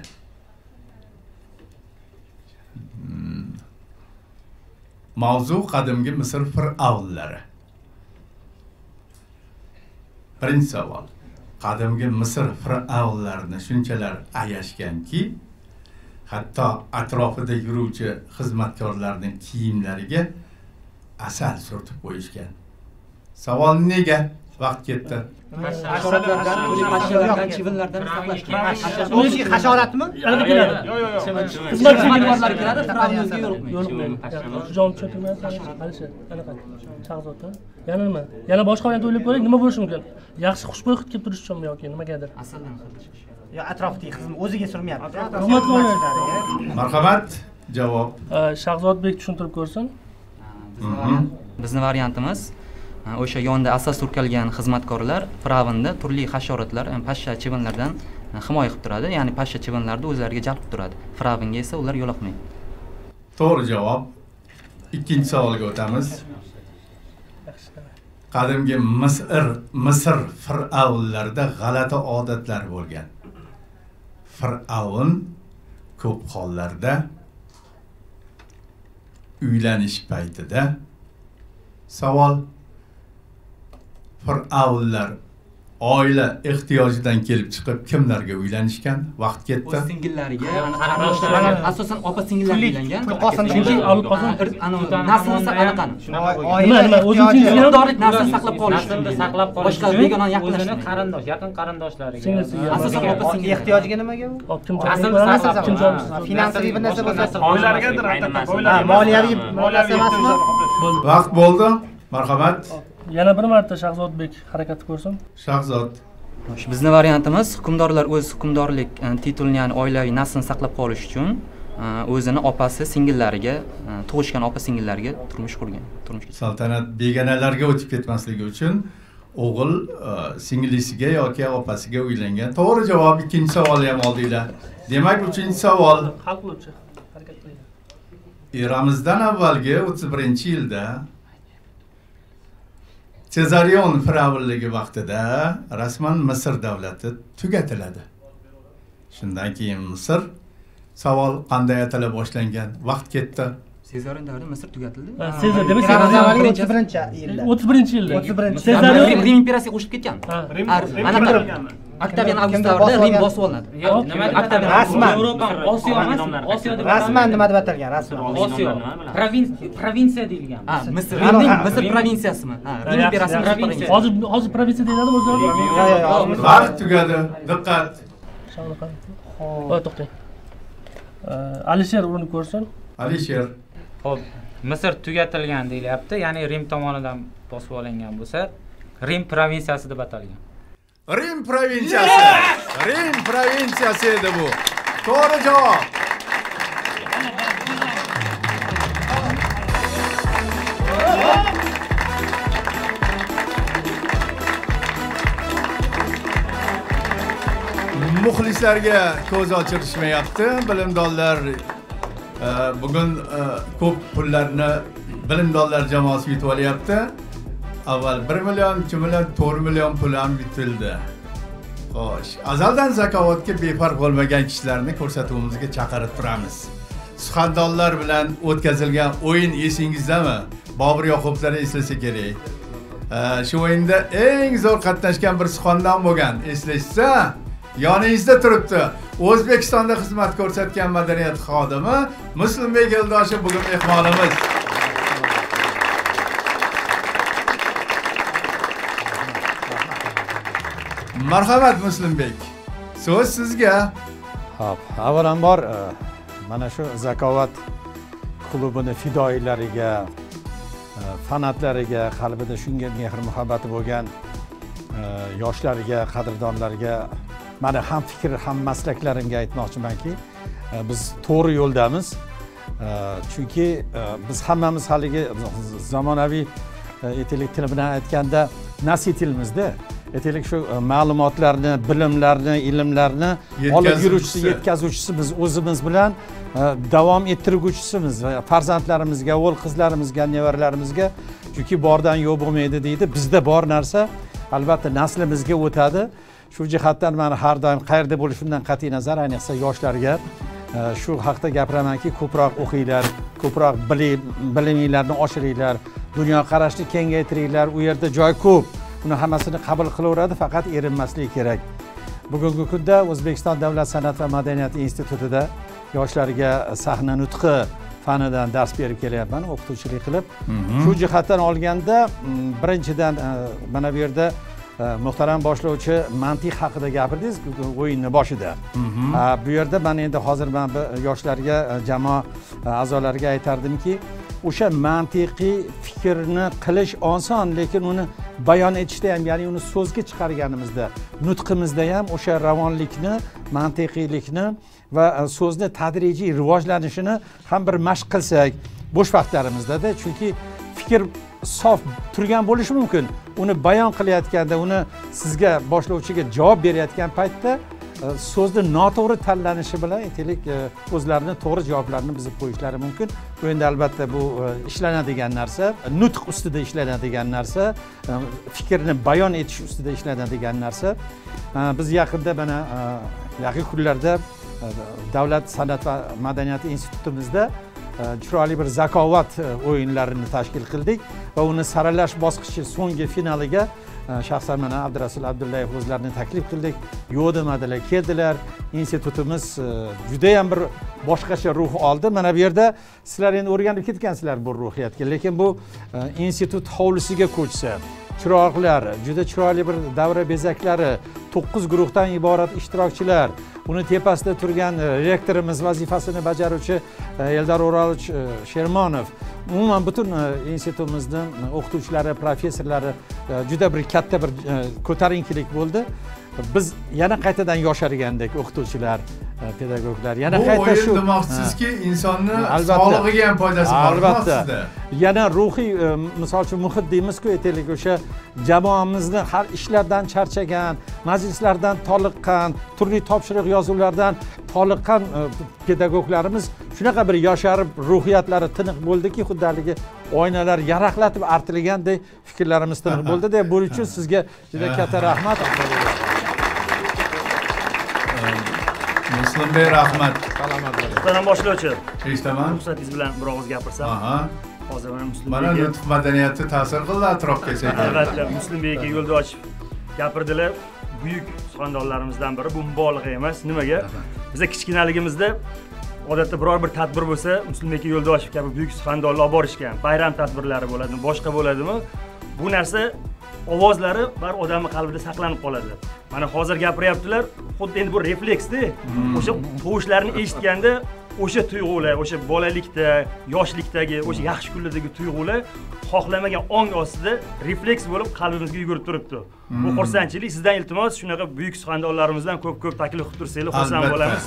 Mavzu qadimgi Misr fir'avnlari. Birinchi savol. Qadimgi Misr fir'avnlarini shunchalar ayashganki, hatto atrofida yuruvchi xizmatkorlarning kiyimlariga asal surtib qo'yishgan. Savol nega? Vaqt ketdi. Hasharotlardan, hasharotlardan, chivinlardan saqlash. O'zi hasharotmi? Yo'q, yo'q, yo'q. Xizmat chivinlar kiradi, fir'avnga yo'liqmaydi. Jon tushuntirmayapsan, Alisher. Qanaqa? Shahzodda. Yana nima? Yana boshqa variant o'ylab ko'ring, nima bo'lishi mumkin? Yaxshi xushbo'y hid kelib turish uchunmi yoki nimagadir? Asaldan yo atrofdagi xizmat o'ziga surmayapti. Marhamat, javob. Shahzodbek tushuntirib ko'rsin. Bizning variantimiz o'sha yonda asal surkalgan xizmatkorlar fir'avnda turli hasharotlar, pashsha chivinlardan himoya qilib turadi, ya'ni pashsha chivinlarni o'zlariga jalb qilib turadi. Fir'avnga esa ular yo'liqmaydi. To'g'ri javob. Ikkinchi savolga o'tamiz. Qadimgi Misr Misr fir'avnlarida g'alati odatlar bo'lgan. Fir'avn ko'p hollarda uylanish paytida savol fir'avnlar oila ehtiyojidan kelib chiqib kimlarga uylanishgan? Vaqt ketdi. O'z singillariga, qarindoshlariga, asosan opa singillarga uylangan. Chunki Avlod Qozon naslni anaqani. Nima nima o'zingiz huquqdorlik naslni saqlab qolish, naslni saqlab qolish boshqa begonani yaqinlashtirib, o'zini qarindosh, yaqin qarindoshlariga. Asosan opa singil ehtiyojiga nimaga u? Finansiy bir narsa bo'lsa, oilarigadir, oilaviy, moliyaviy moliyaviy emasmi? Vaqt bo'ldi. Marhamat. Yana bir marta Shahzodbek harakat ko'rsin. Shahzod. Bizning variantimiz hukmdorlar o'z hukmdorlik titulini, ya'ni oilaviy naslni saqlab qolish uchun o'zini opasi singillariga, tug'ishgan opa singillariga turmush qurgan. Turmushga Saltanat begonalarga o'tib ketmasligi uchun o'g'il singlisiga yoki opasiga uylangan. To'g'ri javob. Ikkinchi savolni ham oldinglar. Demak, uchinchi savol. Hal qiluvchi. Harakat qiling. Eramizdan avvalgi o'ttiz birinchi yilda Sezarion fir'avnligi vaqtida rasman Misr davlati tugatiladi. Shundan keyin Misr savol qanday atala boshlangan? Vaqt ketdi. Sezarion davrida Misr tugatildi. Sezar demak Sezarion o'ttiz birinchi yilda. o'ttiz birinchi yilda. o'ttiz birinchi. Sezarion Rim imperiyasiga qo'shib ketgan. Anaqa Oktavian Avgust davrida Rim bosib olinadi. Yo'q, nima deb Oktavian rasman Yevropa, Osiyo emas, Osiyo deb rasman nima deb atalgan? Rasman. Osiyo. Provinsiya, provinsiya deyilgan. Ha, Misr, Misr provinsiyasimi? Ha, Rim imperiyasining provinsiyasi. Hozir hozir provinsiya deyiladi o'zlari. Yo'q, yo'q. Vaqt tugadi. Diqqat. Shunaqa. Xo'p, to'xtang. Alisher urinib ko'rsin. Alisher. Xo'p, Misr tugatilgan deyilyapti, ya'ni Rim tomonidan bosib olingan bo'lsa, Rim provinsiyasi deb atalgan. Rim provinsiyasi. Rim provinsiyasi edi bu. To'g'ri javob. Muxlislarga ko'z ochirishmayapti. Bilimdonlar bugun ko'p pullarni bilimdonlar jamoasi yutib olyapti. Avval bir million, ikki million, to'rt million pul ham yutildi. Xo'sh, azaldan zakovatga befarq bo'lmagan kishilarni ko'rsatuvimizga chaqirib turamiz. Suxandonlar bilan o'tkazilgan o'yin esingizdami? Bobur Yoqublarni eslasa kerak. Shu o'yinda eng zo'r qatnashgan bir suxandon bo'lgan. Eslaysiz-a? yoningizda turibdi. O'zbekistonda xizmat ko'rsatgan madaniyat xodimi Muslimbek Yo'ldoshev bugun mehmonimiz. Marhamat Muslimbek. So'z sizga. Xo'p, avvalambor mana shu Zakovat klubini fidoyilariga, fanatlariga, qalbida shunga mehr muhabbati bo'lgan yoshlariga, qadrdonlarga, mana ham fikr, ham maslaklarimga aytmoqchimanki, biz to'g'ri yo'ldamiz. Chunki biz hammamiz haligi zamonaviy aytaylik til bilan aytganda nasitilmizda. Aytaylik shu ma'lumotlarni, bilimlarni, ilmlarni olib yuruvchisi, yetkazuvchisi biz o'zimiz bilan davom ettirguvchisimiz. Farzandlarimizga, o'g'il qizlarimizga, nevaralarimizga, chunki bordan yo'q bo'lmaydi deydi. Bizda bor narsa albatta naslimizga o'tadi. Shu jihatdan men har doim qayerda bo'lishimdan qat'iy nazar, ayniqsa yoshlarga shu haqda gapiramanki, ko'proq o'qinglar, ko'proq biliminglarni oshiringlar, dunyoqarashni kengaytiringlar. U yerda joy ko'p. Uni hammasini qabul qilaveradi, faqat erinmaslik kerak. Bugungi kunda O'zbekiston Davlat san'at va madaniyat institutida yoshlarga sahna nutqi fanidan dars berib kelyapman, o'qituvchilik qilib. Shu jihatdan olganda, birinchidan mana bu yerda muhtaram boshlovchi mantiq haqida gapirdingiz o'yinning boshida. Bu yerda men endi hozir men yoshlarga, jamoa a'zolariga aytardimki, o'sha mantiqiy fikrni qilish oson, lekin uni bayon etishda ham, ya'ni uni so'zga chiqarganimizda, nutqimizda ham o'sha ravonlikni, mantiqiylikni va so'zni tadrijiy rivojlanishini ham bir mashq qilsak bo'sh vaqtlarimizda-da, chunki fikr sof turgan bo'lishi mumkin. Uni bayon qilayotganda, uni sizga boshlovchiga javob berayotgan paytda so'zni noto'g'ri tanlanishi bilan aytaylik o'zlarini to'g'ri javoblarni bizib qo'yishlari mumkin. Bu endi albatta bu ishlanadigan narsa, nutq ustida ishlanadigan narsa, fikrni bayon etish ustida ishlanadigan narsa. Biz yaqinda mana yaqin kunlarda Davlat san'at va madaniyat institutimizda chiroyli bir zakovat o'yinlarini tashkil qildik va uni saralash bosqichi so'nggi finaliga shaxsan mana Abdurasul Abdullayev o'zlarini taklif qildik. Yo'q demadilar, keldilar. Institutimiz juda ham bir boshqacha ruh oldi. Mana bu yerda sizlar endi o'rganib ketgansizlar bu ruhiyatga, lekin bu institut hovlisiga ko'chsa, chiroqlar, juda chiroyli bir davra bezaklari, to'qqiz guruhdan iborat ishtirokchilar, uni tepasida turgan rektorimiz vazifasini bajaruvchi Eldor O'rolovich Shermonov, umuman butun institutimizning o'qituvchilari, professorlari juda bir katta bir ko'tarinkilik bo'ldi. Biz yana qaytadan yoshargandek o'qituvchilar, pedagoglar yana qayta shu demoqchisizki, insonni sog'lig'iga ham foydasi bor. Albatta. Yana ruhiy, misol uchun muhit deymiz-ku, aytaylik o'sha jamoamizni har ishlardan charchagan, majlislardan toliqqan, turli topshiriq yozuvlardan toliqqan pedagoglarimiz shunaqa bir yosharib, ruhiyatlari tiniq bo'ldiki, xuddi haligi oynalar yaraqlatib artilgandek fikrlarimiz tiniq bo'ldi-da. Buning uchun sizga juda katta rahmat. Muslimbek, rahmat. Salomat bo'ling. Muhtaram boshlovchi. Eshitaman. Ruxsatingiz bilan bir og'iz gapirsam. Aha. Hozir mana Muslimbek. Mana nutq madaniyati ta'sir qildi atrofga sekin. Albatta, Muslimbek Yo'ldoshev gapirdilar. Buyuk suxandonlarimizdan biri, bu mubolag'a emas. Nimaga? Biz kichkinaligimizda odatda biror bir tadbir bo'lsa, Muslimbek Yo'ldoshev kabi buyuk suxandonlar olib borishgan. Bayram tadbirlari bo'ladimi, boshqa bo'ladimi? Bu narsa ovozlari bar odamning qalbida saqlanib qoladi. Mana hozir gapiryaptilar, xuddi endi bu refleksda, o'sha tovushlarni eshitganda o'sha tuyg'ular, o'sha bolalikda, yoshlikdagi, o'sha yaxshi kunlardagi tuyg'ular xohlamagan ong ostida refleks bo'lib qalbimizga yugurib turibdi. Bu xursandchilik. Sizdan iltimos, shunaqa buyuk suxandonlarimizdan ko'p-ko'p taklif qilib tursanglar, xursand bo'lamiz.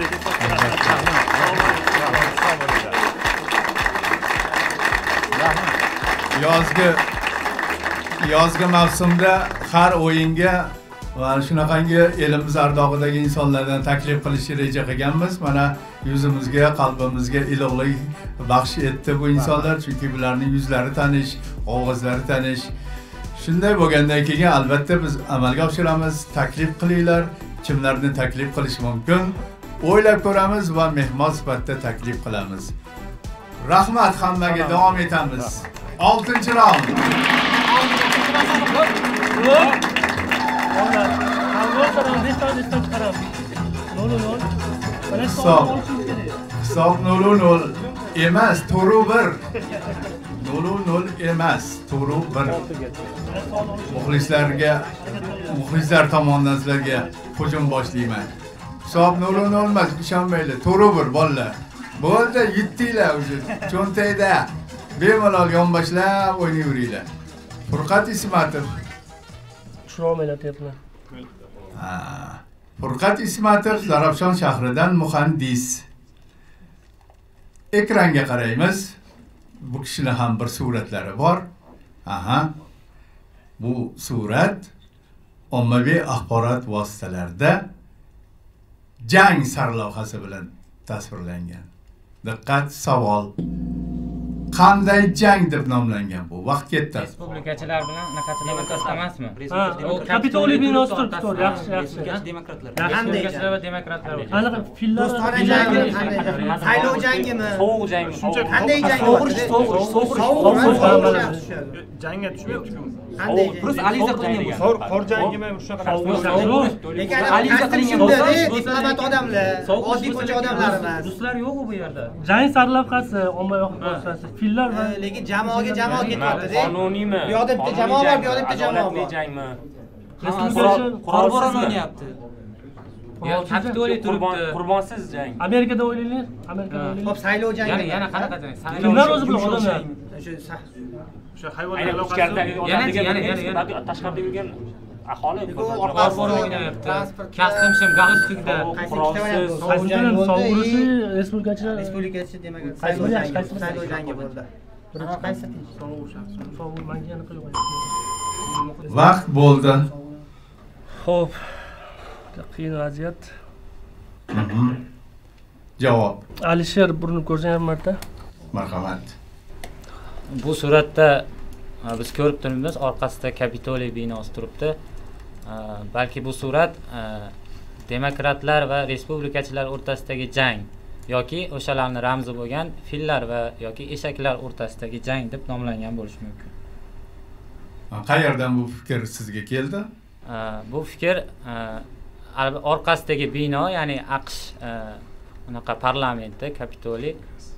Yozgi yozgi mavsumda har o'yinga va shunaqangi elimiz ardog'idagi insonlardan taklif qilishni reja qilganmiz. Mana yuzimizga, qalbimizga iliqlik baxsh etdi bu insonlar, chunki bularning yuzlari tanish, ovozlari tanish. Shunday bo'lgandan keyin albatta biz amalga oshiramiz. Taklif qilinglar, kimlarni taklif qilish mumkin? O'ylab ko'ramiz va mehmon sifatida taklif qilamiz. Rahmat hammaga, davom etamiz. oltinchi raund. Do'stlarim, besh soat esdan chiqaraman. nol nol. Mana Hisob. Hisob nol nol emas, to'g'ri bir. nol nol emas, to'g'ri bir. Muxlislarga, muxlislar tomonidan sizlarga hujum boshlayman. Hisob nol nol emas, ishonmaylar. To'g'ri bir bolalar. Bo'ldi, yetdinglar o'zi. Cho'ntayda bemalol yonboshlab o'ynayveringlar. Furqat Ismatov. Tushuna olmaylar deyapman. Ha. Furqat Ismatov Zarafshon shahridan muhandis. Ekranga qaraymiz. Bu kishini ham bir suratlari bor. Aha. Bu surat ommaviy axborot vositalarida jang sarlavhasi bilan tasvirlangan. Diqqat, savol. Qanday jang deb nomlangan bu? Vaqt ketdi. Respublikachilar bilan naqachilar o'rtasida emasmi? Kapitoliy binosi turibdi, yaxshi, yaxshi. Demokratlar. Respublikachilar va demokratlar. Aniq fillar do'stona jangi, saylov jangimi? Sovuq jang. Qanday jang? So'g'rish, so'g'rish, so'g'rish. Jangga tushmayapti-ku. Qanday jang? Просто aliza qilingan bu. Qor qor jangimi shunaqa Lekin aliza qilingan diplomat odamlar, oddiy ko'cha odamlar emas. Ruslar yo'q bu yerda. Jang sarlavhasi, ommaviy axborot vositasi, fillar va Lekin jamoaga jamoa ketyapti-da. Qonuniymi? Bu yoqda bitta jamoa bor, bu yoqda bitta jamoa bor. Jangmi? Qurol bilan o'ynayapti. Ya Kapitoliy turibdi. Qurbonsiz jang. Amerikada o'ylaylik, Amerikada o'ylaylik. Hop, saylov jangi. Yana yana qanaqa jang? Kimlar o'zi bilan odamlar? o'sha hayvonlar Aynan ichkaridagi odamlarga tashqarida yurgan aholi orqasida o'ynayapti. Kastimshim galstukda. Qaysi bilan sovurishi respublikachilar Respublikachi demak, saylov jangi, saylov jangi bo'ldi. Birinchi qaysi? Sovur menga aniq yo'q. Vaqt bo'ldi. Xo'p. Qiyin vaziyat. Javob. Alisher burinib ko'rsang marta. Marhamat. Bu suratda biz ko'rib turibmiz, orqasida Kapitoliy binosi turibdi. Balki bu surat demokratlar va respublikachilar o'rtasidagi jang yoki o'shalarning ramzi bo'lgan fillar va yoki eshaklar o'rtasidagi jang deb nomlangan bo'lishi mumkin. Qayerdan bu fikr sizga keldi? Bu fikr orqasidagi bino, ya'ni AQSh unaqa parlamenti, Kapitoliy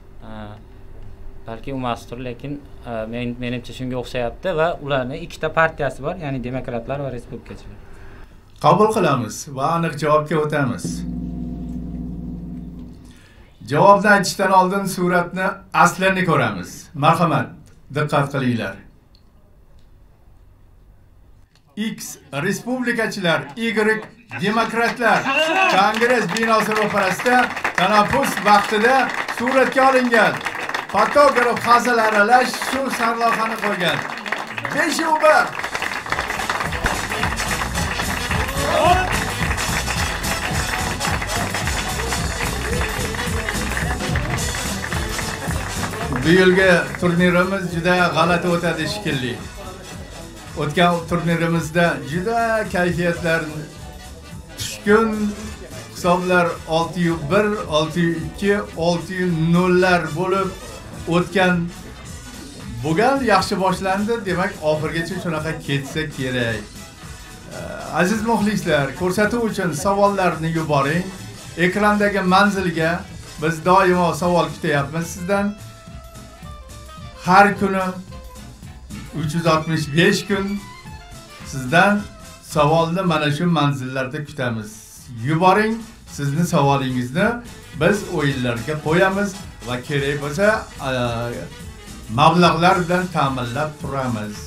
balki emasdir, lekin men menimcha shunga o'xshayapti va ularning ikkita partiyasi bor, ya'ni demokratlar va respublikachilar. Qabul qilamiz va aniq javobga o'tamiz. Javobni aytishdan oldin suratni aslini ko'ramiz. Marhamat, diqqat qilinglar. X respublikachilar, Y demokratlar Kongress binosi ro'parasida tanaffus vaqtida suratga olingan. Fotograf Hazil Aralash shu sarlavhani qo'ygan. besh bir. Bu yilgi turnirimiz juda g'alati o'tadi shekilli. O'tgan turnirimizda juda kayfiyatlar tushkun, hisoblar olti bir, olti ikki, olti nollar bo'lib o'tgan bo'lgan, yaxshi boshlandi. Demak, oxirgacha shunaqa ketsa kerak. Aziz muxlislar, ko'rsatuv uchun savollarni yuboring. Ekrandagi manzilga biz doimo savol kutyapmiz sizdan. Har kuni uch yuz oltmish besh kun sizdan savolni mana shu manzillarda kutamiz. Yuboring sizni savolingizni, biz o'yinlarga qo'yamiz va kerak bo'lsa mablag'lar bilan ta'minlab turamiz.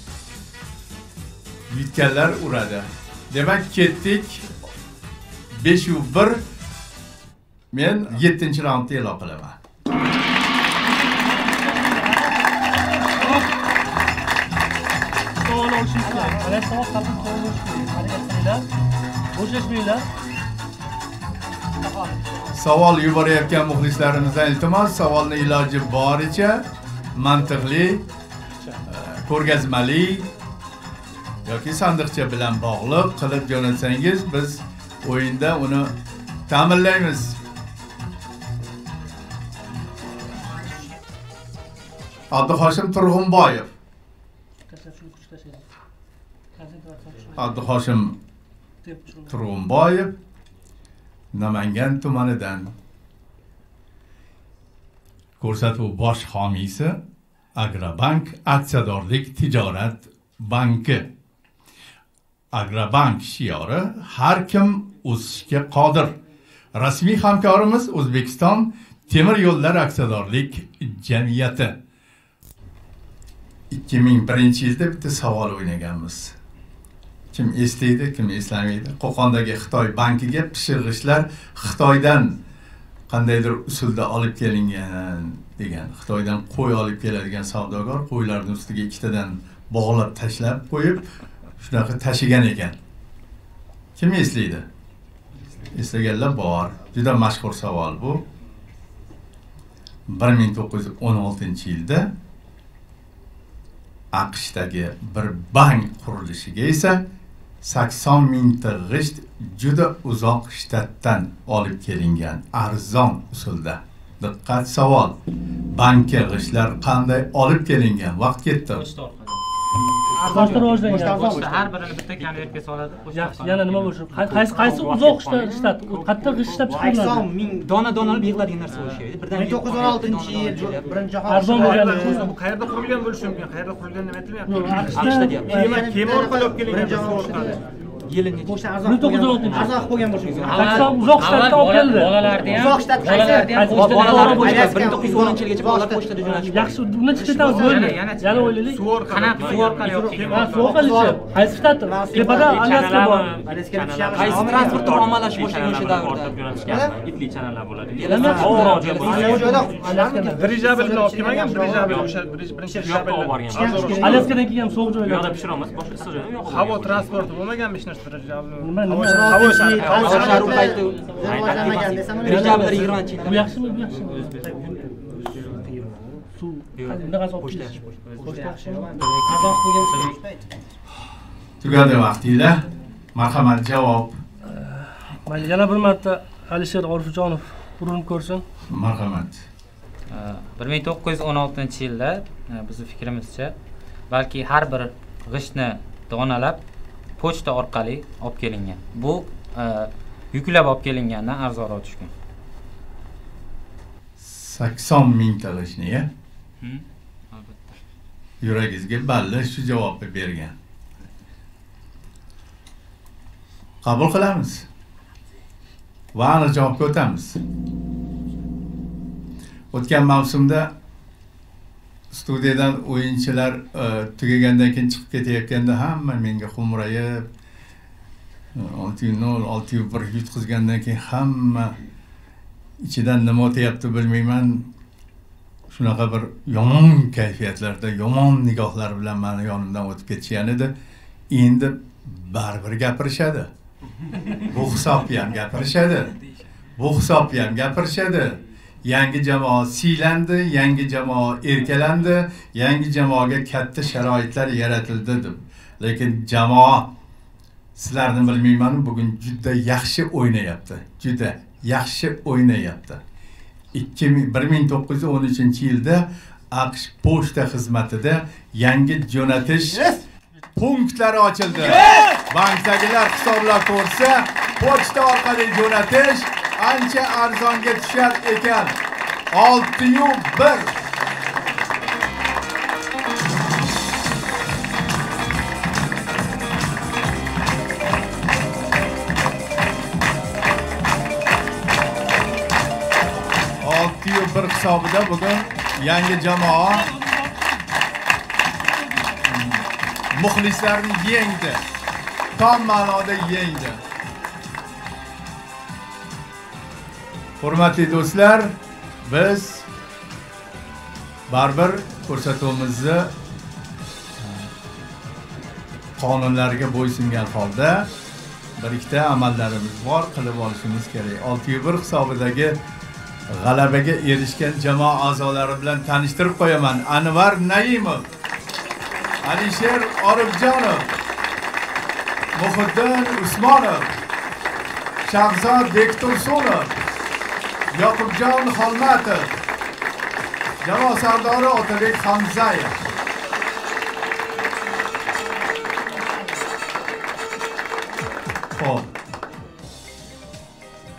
Yutganlar uradi. Demak, ketdik. besh bir. Men yettinchi raundni e'lon qilaman. Savol olishimiz kerak. Mana savol qabul qilinish kerak. Harakat qilinglar. Bo'shashmanglar. Savol yuborayotgan muxlislarimizdan iltimos, savolni iloji boricha mantiqli, ko'rgazmali yoki sandiqcha bilan bog'liq qilib jo'natsangiz, biz o'yinda uni ta'minlaymiz. Abduhoshim Turg'unboyev. Abduhoshim Turg'unboyev Namangan tumanidan ko'rsatuv bosh homiysi Agrobank aksiyadorlik tijorat banki. Agrobank shiori har kim o'sishga qodir. Rasmiy hamkorimiz O'zbekiston temir yo'llar aksiyadorlik jamiyati. ikki ming birinchi yilda bitta savol o'ynaganmiz. Kim eslaydi, kim eslamaydi? Qo'qondagi Xitoy bankiga pishirg'ichlar Xitoydan qandaydir usulda olib kelingan degan. Xitoydan qo'y olib keladigan savdogar qo'ylarning ustiga ikkitadan bog'lab tashlab qo'yib, shunaqa tashigan ekan. Kim eslaydi? Eslaganlar bor. Juda mashhur savol bu. bir ming to'qqiz yuz o'n oltinchi yilda AQShdagi bir bank qurilishiga esa sakson mingta g'isht juda uzoq shtatdan olib kelingan arzon usulda. Diqqat savol. Bankka g'ishtlar qanday olib kelingan? Vaqt ketdi. Boshqa rivojlangan. Har birini bitta konvertga soladi. Yaxshi, yana nima bo'lishi? Qaysi qaysi uzoq shtat, qattiq ishlab chiqariladi? sakson ming dona-dona olib yig'iladigan narsa bo'lishi kerak. ming to'qqiz yuz o'n oltinchi yil birinchi jahon arzon bo'lgan. Bu qayerda qurilgan bo'lishi mumkin? Qayerda qurilgan deb aytilmayapti. AQShda deyapti. Kema orqali olib kelingan orqali. Yilini Qo'shni arzon qilgan. Arzon qilgan bo'lishi mumkin. sakson uzoq shtatdan olib keldi. Bolalarni ham Uzoq shtat bolalarni ham bolalar bo'yicha bir ming to'qqiz yuz o'ninchi yilgacha bolalar pochtada jo'natishdi. Yaxshi, uni chiqitamiz bo'ldi. Yana o'ylaylik. qanaqa suv orqali olib Ha, suv orqali. Qaysi shtat? Tepada Alyaska bor. Qaysi transportda ommalashish boshlagan o'sha davrda? Itli chanalar bo'ladi. Dirijabil olib kelmagan, dirijabil o'sha birinchi dirijabil. Alyaskadan kelgan sovuq joylar. Yo'qda pishiramiz, boshqa issiq joy yo'q. Havo transporti bo'lmaganmi hech narsa dirijabil? Nima nima? Havo shari, havo shari payti dirijabil yigirmanchi yilda. Bu yaxshimi, bu yaxshimi? Suv. Bunaqa olib Pochta kelish. yaxshi, Pochta yaxshimi? Arzon qilgan. Tugadi vaqtinglar. Marhamat javob. Mayli, yana bir marta Alisher Orifjonov urinib ko'rsin. Marhamat. bir ming to'qqiz yuz o'n oltinchi yilda bizning fikrimizcha balki har bir g'ishtni donalab pochta orqali olib kelingan. Bu yuklab olib kelingandan arzonroq tushgan. sakson mingta g'ishtni-ya? Albatta. Yuragingizga balli shu javobni bergan. Qabul qilamiz. Va aniq javobga o'tamiz. O'tgan mavsumda studiyadan o'yinchilar tugagandan keyin chiqib ketayotganda hamma menga xo'mrayib olti nol olti bir yutqizgandan keyin hamma ichidan nima o'tyapti bilmayman, shunaqa bir yomon kayfiyatlarda, yomon nigohlar bilan meni yonimdan o'tib ketishgan edi. Endi baribir gapirishadi. Bu hisobni ham gapirishadi. Bu hisobni ham gapirishadi. Yangi jamoa siylandi, yangi jamoa erkalandi, yangi jamoaga katta sharoitlar yaratildi deb. Lekin jamoa sizlarni bilmayman, bugun juda yaxshi o'ynayapti. Juda yaxshi o'ynayapti. bir ming to'qqiz yuz o'n uchinchi yilda AQSh pochta xizmatida yangi jo'natish punktlari ochildi. Bankdagilar hisoblab ko'rsa, pochta orqali jo'natish ancha arzonga tushar ekan. olti yu bir. olti yu bir hisobida bugun yangi jamoa muxlislarni yengdi. Tom ma'noda yengdi. Hurmatli do'stlar, biz baribir ko'rsatuvimizni qonunlarga bo'ysungan holda bir ikkita amallarimiz bor, qilib olishimiz kerak. olti yu bir hisobidagi g'alabaga erishgan jamoa a'zolari bilan tanishtirib qo'yaman. Anvar Naimov, Alisher Orifjonov, Muhiddin Usmonov, Shahzod Bektursunov, Yoqubjon Xolmatov, jamoa sardori Otabek Hamzayev. Xo'p.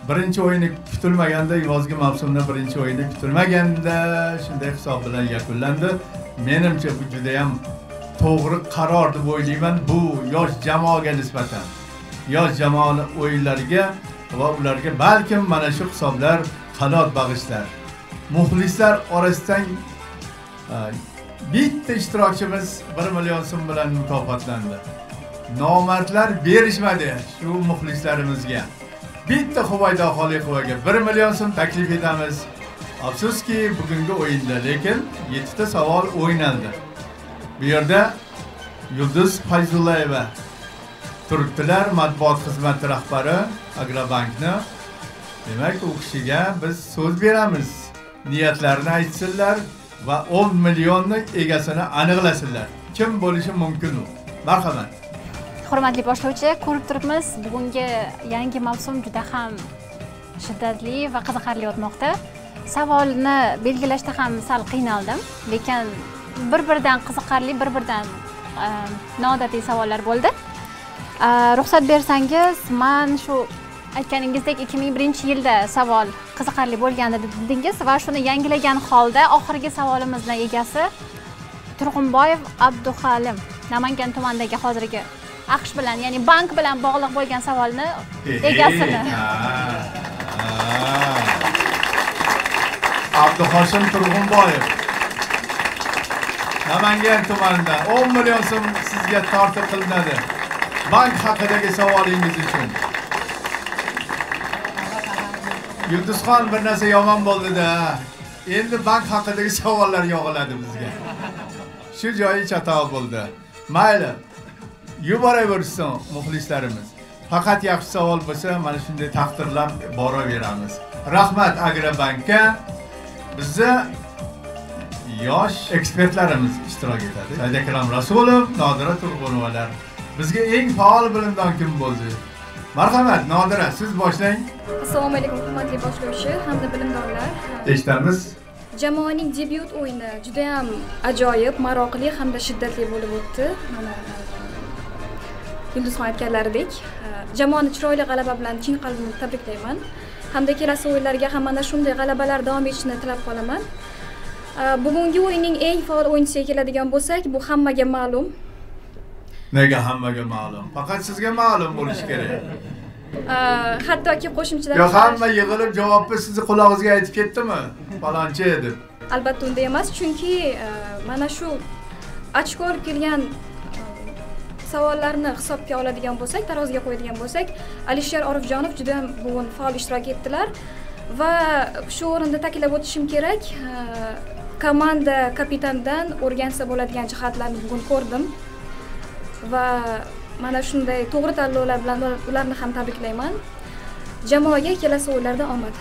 birinchi o'yini kutilmaganda, yozgi mavsumda birinchi o'yini kutilmaganda shunday hisob bilan yakunlandi. Menimcha bu juda ham to'g'ri qaror deb o'ylayman. Bu yosh jamoaga nisbatan, yosh jamoani o'yinlariga va ularga balkim mana shu hisoblar qanot bag'ishlar. Muxlislar orasidan bitta ishtirokchimiz bir million so'm bilan mukofotlandi. Nomardlar berishmadi shu muxlislarimizga. Bitta Xubaydo Xoliqovaga bir million so'm taklif etamiz. Afsuski bugungi o'yinda lekin yettita savol o'ynaldi. Bu yerda Yulduz Fayzullayeva turibdilar, matbuot xizmati rahbari Agrobankni. Demak, u kishiga biz so'z beramiz. Niyatlarini aytsinlar va o'n millionni egasini aniqlasinlar. Kim bo'lishi mumkin u? Marhamat. Hurmatli boshlovchi, ko'rib turibmiz, bugungi yangi mavsum juda ham shiddatli va qiziqarli o'tmoqda. Savolni belgilashda ham sal qiynaldim, lekin bir-biridan qiziqarli, bir-biridan noodatiy savollar bo'ldi. Ruxsat bersangiz, men shu aytganingizdek ikki ming birinchi yilda savol qiziqarli bo'lgandi dedingiz va shuni yangilagan holda oxirgi savolimizning egasi Turg'unboyev Abduhalim, Namangan tumanidagi hozirgi AQSh bilan, ya'ni bank bilan bog'liq bo'lgan savolni egasini. Abduhoshim Turg'unboyev, Namangan tumanida o'n million so'm sizga tortiq qilinadi. Bank haqidagi savolingiz uchun. Yulduzxon, bir narsa yomon bo'ldi-da. Endi bank haqidagi savollar yog'iladi bizga. Shu joyi chatoq bo'ldi. Mayli. Yuboraversin muxlislarimiz. Faqat yaxshi savol bo'lsa, mana shunday taqdirlab boraveramiz. Rahmat Agrobankka. Bizda yosh ekspertlarimiz ishtirok etadi. Saidakram Rasulov, Nodira Turg'unovalar. Bizga eng faol bilimdon kim bo'ldi? Marhamat, Nodira, siz boshlang. Assalomu alaykum, hurmatli boshlovchi hamda bilimdonlar. Eshitamiz. Jamoaning debyut o'yini juda ham ajoyib, maroqli hamda shiddatli bo'lib o'tdi. Mana Yulduzxon aytganlaridek, jamoani chiroyli g'alaba bilan chin qalbimdan tabriklayman. Hamda kelasi o'yinlarga ham mana shunday g'alabalar davom etishini tilab qolaman. Bugungi o'yinning eng faol o'yinchisiga keladigan bo'lsak, bu hammaga ma'lum. Nega hammaga ma'lum? Faqat sizga ma'lum bo'lishi kerak. Hattoki qo'shimchadan Yo, hamma yig'ilib javobni sizni qulog'ingizga aytib ketdimi? Falonchi edi. Albatta unda emas, chunki mana shu ochko olib kelgan savollarni hisobga oladigan bo'lsak, taroziga qo'yadigan bo'lsak, Alisher Orifjonov juda ham bugun faol ishtirok etdilar va shu o'rinda ta'kidlab o'tishim kerak, komanda kapitanidan o'rgansa bo'ladigan jihatlarni bugun ko'rdim va mana shunday to'g'ri tanlovlar bilan ularni ham tabriklayman. Jamoaga kelasi o'yinlarda omad.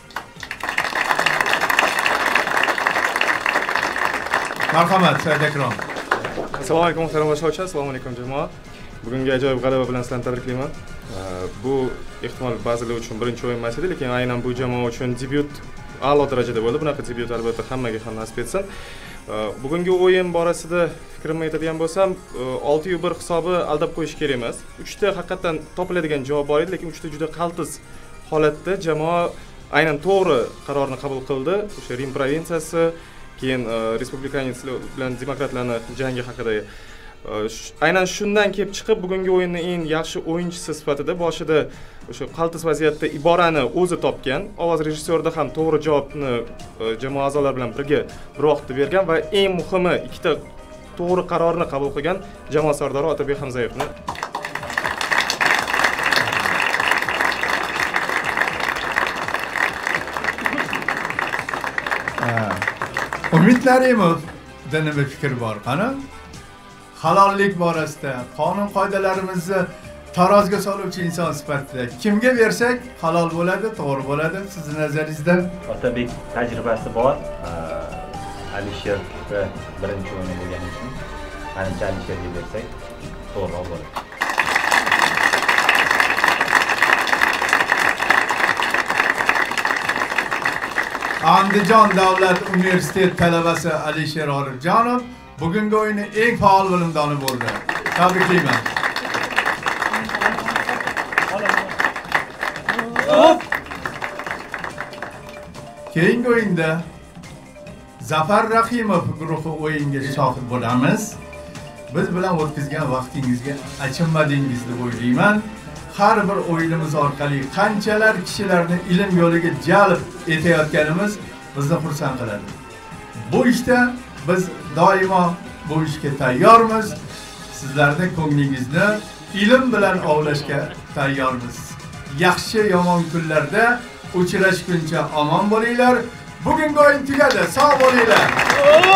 Marhamat, Saidakrom. Assalomu alaykum, muhtaram boshlovchi. Assalomu alaykum jamoa. Bugungi ajoyib g'alaba bilan sizlarni tabriklayman. Bu ehtimol ba'zilar uchun birinchi o'yin emas edi, lekin aynan bu jamoa uchun debyut a'lo darajada bo'ldi. Bunaqa debyut albatta hammaga ham nasib etsin. Bugungi o'yin borasida fikrimni aytadigan bo'lsam, olti bir hisobi aldab qo'yish kerak emas. uchta haqiqatan topiladigan javob bor edi, lekin uchta juda qaltis holatda jamoa aynan to'g'ri qarorni qabul qildi. O'sha Rim provinsiyasi, keyin respublikanistlar bilan demokratlarning jangi haqida. Aynan shundan kelib chiqib bugungi o'yinning eng yaxshi o'yinchisi sifatida boshida o'sha qaltis vaziyatda iborani o'zi topgan, ovoz rejissyorida ham to'g'ri javobni jamoa a'zolari bilan birga bir vaqtda bergan va eng muhimi ikkita to'g'ri qarorni qabul qilgan jamoa sardori Otabek Hamzayevni. Umid Narimov nima fikr bor? Qani? Halollik borasida qonun qoidalarimizni taroziga soluvchi inson sifatida kimga bersak halol bo'ladi, to'g'ri bo'ladi sizning nazaringizda? Otabek tajribasi bor. Alisher birinchi o'yini bo'lgani uchun manimcha Alisherga bersak to'g'riroq bo'ladi. Andijon davlat universitet talabasi Alisher Orifjonov bugungi o'yinning eng faol bilimdoni bo'ldi. Tabriklayman. keyingi o'yinda Zafar Rahimov guruhi o'yinga shohid bo'lamiz. Biz bilan o'tkazgan vaqtingizga achinmadingiz deb o'ylayman. Har bir o'yinimiz orqali qanchalar kishilarni ilm yo'liga jalb etayotganimiz bizni xursand qiladi. Bu ishda biz doimo bu ishga tayyormiz. Sizlarning ko'nglingizni ilm bilan ovlashga tayyormiz. Yaxshi yomon kunlarda uchrashguncha omon bo'linglar. Bugungi o'yin tugadi. Sog' bo'linglar.